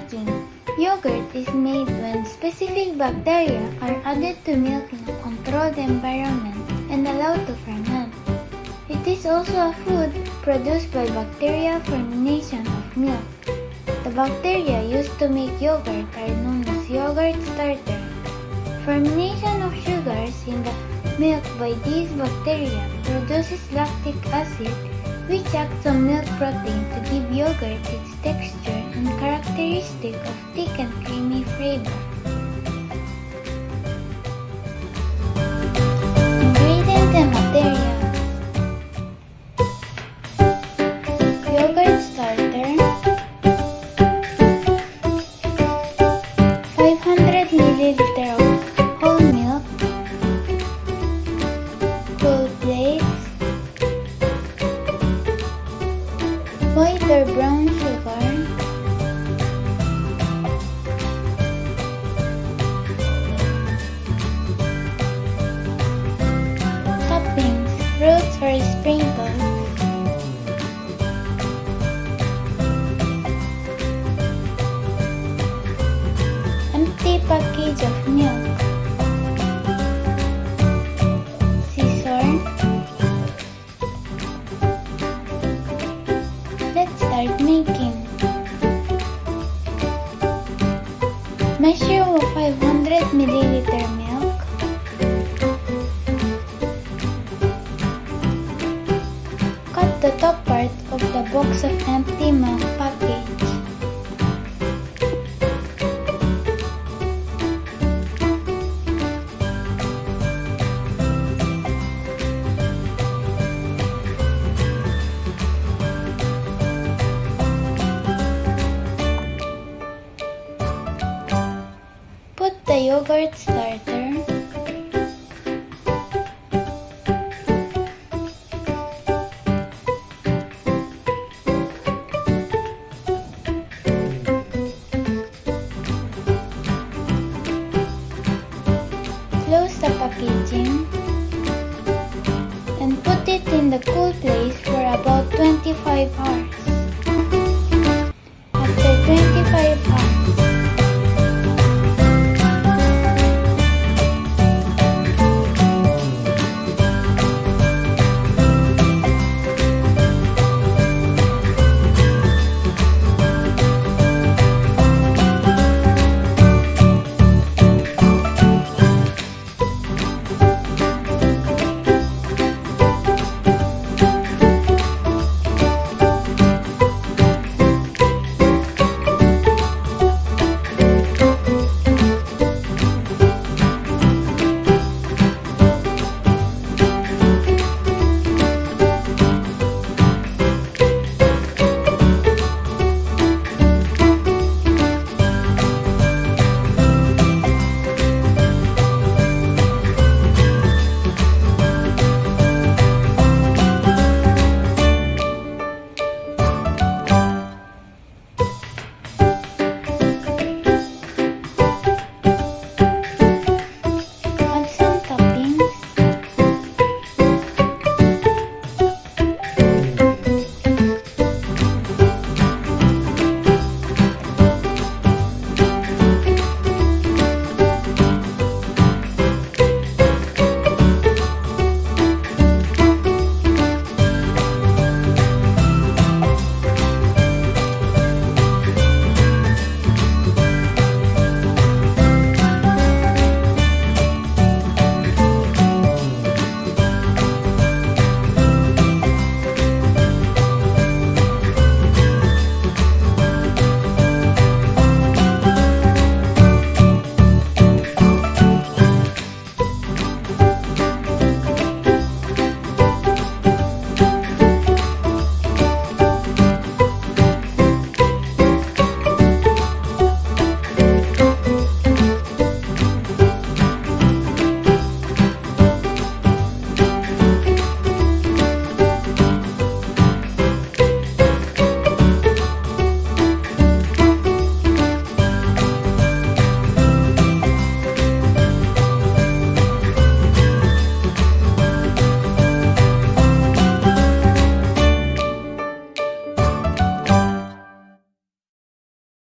making. Yogurt is made when specific bacteria are added to milk in a controlled environment and allowed to ferment. It is also a food produced by bacterial fermentation of milk. The bacteria used to make yogurt are known as yogurt starter. Fermentation of sugars in the milk by these bacteria produces lactic acid, which acts on milk protein to give yogurt its texture and characteristic of thick and creamy flavor. Ingredients and materials: yogurt starter, 500 ml of whole milk, cool plates, white or brown sugar, toppings, fruits or sprinkles, empty package of milk, scissor. Let's start making. Measure 500 ml milk. Cut the top part of the box of empty milk package. Put the yogurt starter, close the packaging, and put it in the cool place for about 25 hours.